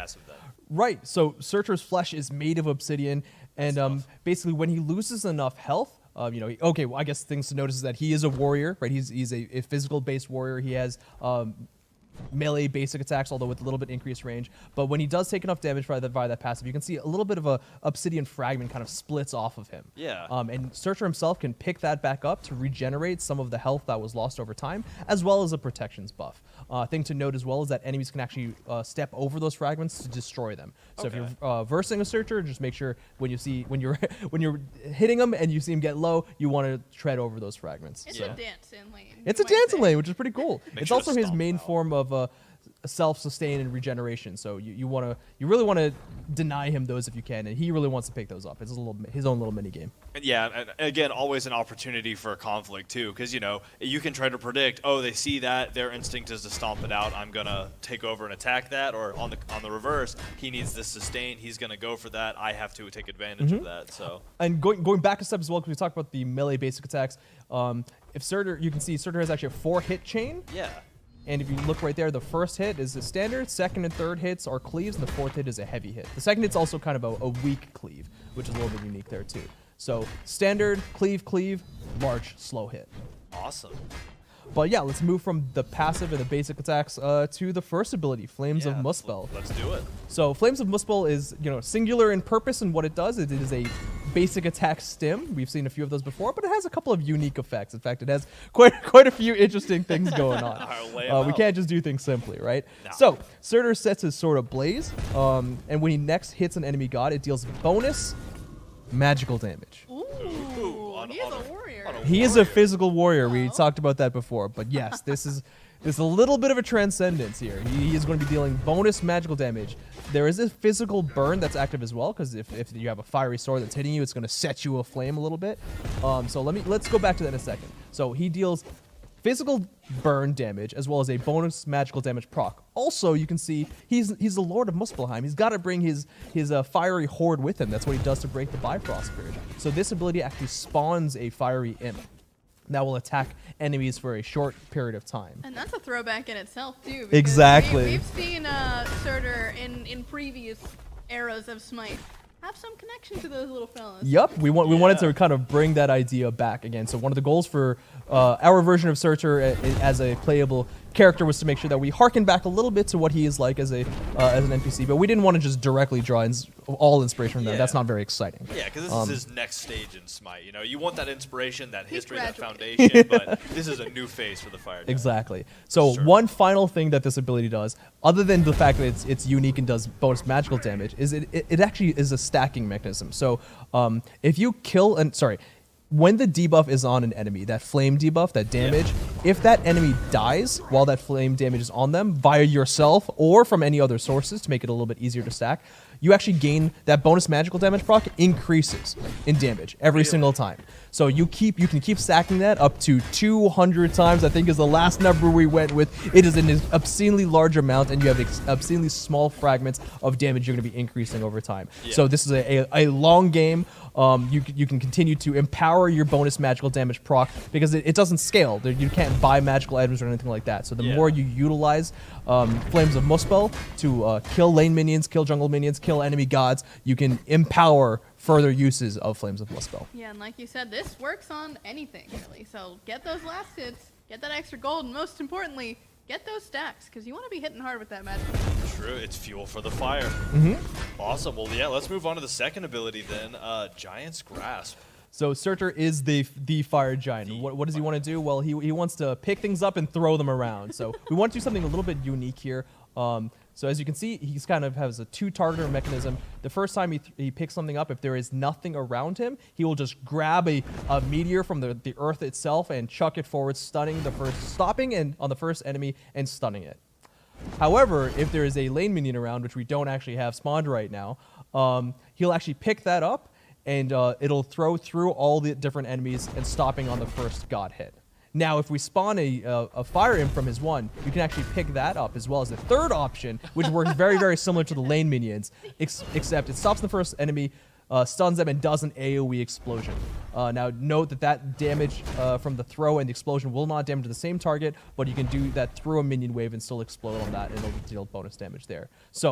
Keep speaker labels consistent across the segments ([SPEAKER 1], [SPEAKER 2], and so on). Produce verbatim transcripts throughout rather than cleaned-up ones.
[SPEAKER 1] passive then.
[SPEAKER 2] Right. So Searcher's flesh is made of obsidian, and um,
[SPEAKER 1] tough.
[SPEAKER 2] basically when he loses enough health, um, you know, he, okay. Well, I guess things to notice is that he is a warrior, right? He's he's a, a physical-based warrior. He has um, melee basic attacks, although with a little bit increased range. But when he does take enough damage by that, by that passive, you can see a little bit of a obsidian fragment kind of splits off of him.
[SPEAKER 1] Yeah.
[SPEAKER 2] Um, and Searcher himself can pick that back up to regenerate some of the health that was lost over time, as well as a protections buff. Uh, thing to note as well is that enemies can actually uh, step over those fragments to destroy them. So
[SPEAKER 1] Okay.
[SPEAKER 2] if you're uh, versing a Searcher, just make sure when you see when you're when you're hitting them and you see him get low, you want to tread over those fragments.
[SPEAKER 3] It's
[SPEAKER 2] So-
[SPEAKER 3] a dance in lane.
[SPEAKER 2] it's
[SPEAKER 3] you
[SPEAKER 2] a
[SPEAKER 3] might
[SPEAKER 2] dancing
[SPEAKER 3] say.
[SPEAKER 2] lane, which is pretty cool.
[SPEAKER 1] Make
[SPEAKER 2] It's
[SPEAKER 1] sure to
[SPEAKER 2] also his
[SPEAKER 1] stomp
[SPEAKER 2] main
[SPEAKER 1] out.
[SPEAKER 2] form of uh, self-sustain and regeneration. So you, you want to you really want to deny him those if you can, and he really wants to pick those up. It's a little his own little mini game.
[SPEAKER 1] And yeah, and again, always an opportunity for a conflict too, because you know you can try to predict. Oh, they see that, their instinct is to stomp it out. I'm gonna take over and attack that, or on the on the reverse, he needs this sustain. He's gonna go for that. I have to take advantage
[SPEAKER 2] Mm-hmm.
[SPEAKER 1] of that. So
[SPEAKER 2] And going going back a step as well, because we talked about the melee basic attacks. Um, if Surtur, you can see Surtur has actually a four hit chain.
[SPEAKER 1] yeah,
[SPEAKER 2] And if you look right there, the first hit is a standard, second and third hits are cleaves, and the fourth hit is a heavy hit. The second hit's also kind of a, a weak cleave, which is a little bit unique there too. So standard, cleave, cleave, large, slow hit.
[SPEAKER 1] awesome.
[SPEAKER 2] But yeah, let's move from the passive and the basic attacks uh, to the first ability, Flames
[SPEAKER 1] Yeah,
[SPEAKER 2] of
[SPEAKER 1] let's-
[SPEAKER 2] Muspel.
[SPEAKER 1] Let's do it.
[SPEAKER 2] So Flames of Muspel is, you know, singular in purpose, and what it does is it is a basic attack stim. We've seen a few of those before, but it has a couple of unique effects. In fact, it has quite quite a few interesting things going on.
[SPEAKER 1] Alright, lay 'em
[SPEAKER 2] Uh, we
[SPEAKER 1] out.
[SPEAKER 2] can't just do things simply, right?
[SPEAKER 1] No.
[SPEAKER 2] So Surtur sets his sword ablaze, um, and when he next hits an enemy god, it deals bonus magical damage.
[SPEAKER 3] Ooh,
[SPEAKER 1] Ooh, on-
[SPEAKER 3] he is
[SPEAKER 1] on
[SPEAKER 3] a
[SPEAKER 1] a-
[SPEAKER 3] warrior.
[SPEAKER 1] on a
[SPEAKER 2] He is a
[SPEAKER 1] warrior.
[SPEAKER 2] physical warrior. We
[SPEAKER 3] Oh.
[SPEAKER 2] talked about that before, but yes, this is there's a little bit of a transcendence here. He, he is going to be dealing bonus magical damage. There is a physical burn that's active as well, because if, if you have a fiery sword that's hitting you, it's going to set you aflame a little bit. Um, so let me let's go back to that in a second. So he deals physical burn damage as well as a bonus magical damage proc. Also, you can see he's he's the Lord of Muspelheim. He's got to bring his his uh, fiery horde with him. That's what he does to break the Bifrost Bridge. So this ability actually spawns a fiery imp that will attack enemies for a short period of time.
[SPEAKER 3] And that's a throwback in itself too. because
[SPEAKER 2] Exactly.
[SPEAKER 3] We, we've seen uh, Surtur in in previous eras of Smite have some connection to those little fellas.
[SPEAKER 2] Yup, we want we wanted
[SPEAKER 1] Yeah.
[SPEAKER 2] to kind of bring that idea back again. So one of the goals for uh, our version of Surtur a- a- as a playable character was to make sure that we harken back a little bit to what he is like as a uh, as an N P C, but we didn't want to just directly draw ins- all inspiration from that.
[SPEAKER 1] Yeah.
[SPEAKER 2] That's not very exciting.
[SPEAKER 1] Yeah, because this
[SPEAKER 2] Um,
[SPEAKER 1] is his next stage in Smite. You know, you want that inspiration, that history, that
[SPEAKER 3] graduated.
[SPEAKER 1] foundation, but this is a new phase for the Fire Giant.
[SPEAKER 2] Exactly. So
[SPEAKER 1] Sure.
[SPEAKER 2] one final thing that this ability does, other than the fact that it's it's unique and does bonus magical damage, is it it, it actually is a stacking mechanism. So um, if you kill and sorry, when the debuff is on an enemy, that flame debuff, that damage, if that enemy dies while that flame damage is on them via yourself or from any other sources to make it a little bit easier to stack, you actually gain that bonus magical damage proc increases in damage every single time. So you keep you can keep stacking that up to two hundred times, I think is the last number we went with. It is an obscenely large amount, and you have ex- obscenely small fragments of damage you're going to be increasing over time.
[SPEAKER 1] Yeah.
[SPEAKER 2] So this is a, a, a long game. Um, you, c- you can continue to empower your bonus magical damage proc because it, it doesn't scale. There, you can't buy magical items or anything like that. So the
[SPEAKER 1] Yeah.
[SPEAKER 2] more you utilize um, Flames of Muspel to uh, kill lane minions, kill jungle minions, kill enemy gods, you can empower further uses of Flames of Muspel.
[SPEAKER 3] Yeah, and like you said, this works on anything really. So get those last hits, get that extra gold, and most importantly, get those stacks because you want to be hitting hard with that magic.
[SPEAKER 1] True, it's fuel for the fire.
[SPEAKER 2] Mm-hmm.
[SPEAKER 1] Awesome. Well, yeah, let's move on to the second ability then. Uh, Giant's Grasp.
[SPEAKER 2] So Surtur is the the fire giant.
[SPEAKER 1] The
[SPEAKER 2] What, what does he
[SPEAKER 1] fire
[SPEAKER 2] want to do? Well, he, he wants to pick things up and throw them around. So we want to do something a little bit unique here. Um, so as you can see, he's kind of has a two-targeter mechanism. The first time he, th- he picks something up, if there is nothing around him, he will just grab a, a meteor from the, the earth itself and chuck it forward, stunning the first, stopping and on the first enemy and stunning it. However, if there is a lane minion around, which we don't actually have spawned right now, um, he'll actually pick that up and uh, it'll throw through all the different enemies and stopping on the first god hit. Now, if we spawn a, uh, a fire imp from his one, you can actually pick that up as well as the third option, which works very, very similar to the lane minions, ex- except it stops the first enemy, uh, stuns them, and does an AoE explosion. Uh, now, note that that damage uh, from the throw and the explosion will not damage the same target, but you can do that through a minion wave and still explode on that, and it'll deal bonus damage there. So,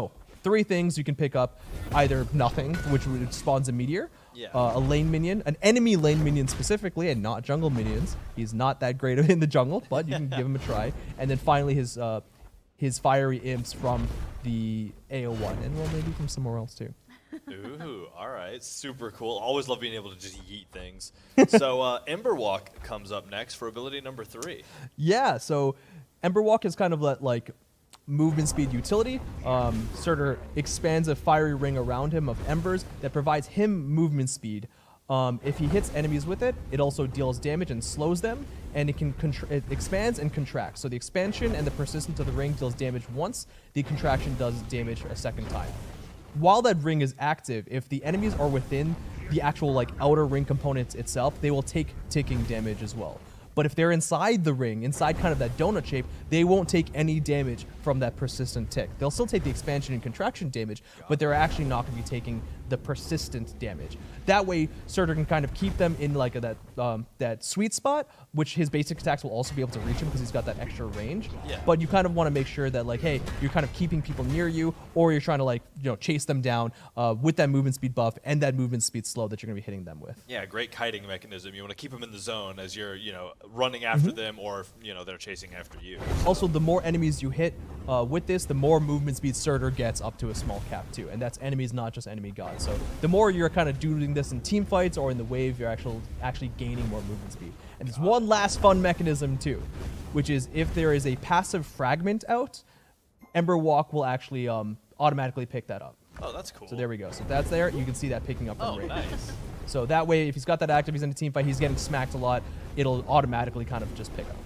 [SPEAKER 2] three things you can pick up: either nothing, which would- spawns a meteor,
[SPEAKER 1] Yeah.
[SPEAKER 2] uh, a lane minion, an enemy lane minion specifically, and not jungle minions. He's not that great in the jungle, but you can give him a try. And then finally his uh, his fiery imps from the A O one, and well, maybe from somewhere else too.
[SPEAKER 1] Ooh, all right, super cool. Always love being able to just yeet things. So uh, Emberwalk comes up next for ability number three.
[SPEAKER 2] Yeah, so Emberwalk is kind of that like movement speed utility. Um, Surtur expands a fiery ring around him of embers that provides him movement speed. Um, if he hits enemies with it, it also deals damage and slows them, and it can contr- it expands and contracts. So the expansion and the persistence of the ring deals damage once. The contraction does damage a second time. While that ring is active, if the enemies are within the actual like outer ring components itself, they will take ticking damage as well. But if they're inside the ring, inside kind of that donut shape, they won't take any damage from that persistent tick. They'll still take the expansion and contraction damage, but they're actually not going to be taking the persistent damage. That way, Surtur can kind of keep them in like a, that um, that sweet spot, which his basic attacks will also be able to reach him because he's got that extra range.
[SPEAKER 1] Yeah.
[SPEAKER 2] But you kind of want to make sure that like, hey, you're kind of keeping people near you, or you're trying to like, you know, chase them down uh, with that movement speed buff and that movement speed slow that you're going to be hitting them with.
[SPEAKER 1] Yeah, great kiting mechanism. You want to keep them in the zone as you're, you know, running after
[SPEAKER 2] Mm-hmm.
[SPEAKER 1] them, or you know, they're chasing after you.
[SPEAKER 2] Also, the more enemies you hit uh, with this, the more movement speed Surtur gets up to a small cap too, and that's enemies, not just enemy gods. So the more you're kind of doing this in team fights or in the wave, you're actually actually gaining more movement speed. And there's one last fun mechanism too, which is if there is a passive fragment out, Emberwalk will actually um, automatically pick that up.
[SPEAKER 1] Oh, that's cool.
[SPEAKER 2] So there we go. So if that's there, you can see that picking up from
[SPEAKER 1] Oh,
[SPEAKER 2] range.
[SPEAKER 1] nice.
[SPEAKER 2] So that way, if he's got that active, he's in a team fight, he's getting smacked a lot, it'll automatically kind of just pick up.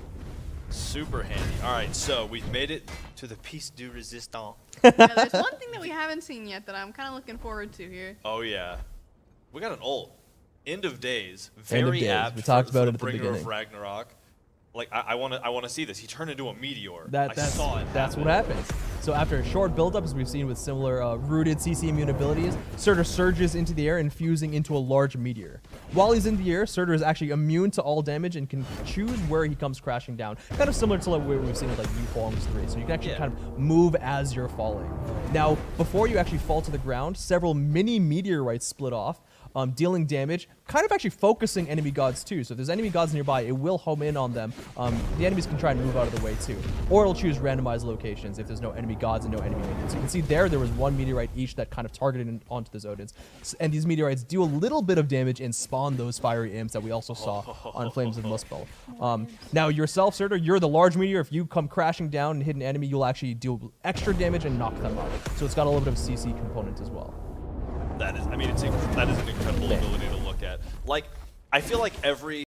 [SPEAKER 1] Super handy. All right, so we've made it to the piece du resistant.
[SPEAKER 3] Yeah, there's one thing that we haven't seen yet that I'm kind of looking forward to here.
[SPEAKER 1] Oh yeah, we got an ult. End of days.
[SPEAKER 2] End of
[SPEAKER 1] Very
[SPEAKER 2] days.
[SPEAKER 1] apt.
[SPEAKER 2] We talked
[SPEAKER 1] for,
[SPEAKER 2] about
[SPEAKER 1] for
[SPEAKER 2] it at the
[SPEAKER 1] bringer
[SPEAKER 2] beginning.
[SPEAKER 1] of Ragnarok. Like I want to, I want to see this. He turned into a meteor.
[SPEAKER 2] That,
[SPEAKER 1] I
[SPEAKER 2] that's
[SPEAKER 1] saw it.
[SPEAKER 2] that's
[SPEAKER 1] happen.
[SPEAKER 2] what happens. So after a short build-up, as we've seen with similar uh, rooted C C immune abilities, Surtur surges into the air, infusing into a large meteor. While he's in the air, Surtur is actually immune to all damage and can choose where he comes crashing down. Kind of similar to like what we've seen with like Yufong's three. So you can actually
[SPEAKER 1] Yeah.
[SPEAKER 2] kind of move as you're falling. Now, before you actually fall to the ground, several mini meteorites split off, um, dealing damage, kind of actually focusing enemy gods too. So if there's enemy gods nearby, it will home in on them. Um, the enemies can try and move out of the way too. Or it'll choose randomized locations if there's no enemy gods and no enemy minions. You can see there, there was one meteorite each that kind of targeted in, onto the Zodins. S- And these meteorites do a little bit of damage and spawn those fiery imps that we also saw on Flames of Muspel. Um, now yourself, Surtur, you're the large meteor. If you come crashing down and hit an enemy, you'll actually deal extra damage and knock them out. So it's got a little bit of C C component as well.
[SPEAKER 1] That is, I mean, it's inc- that is an incredible
[SPEAKER 2] Man.
[SPEAKER 1] ability to look at. Like, I feel like every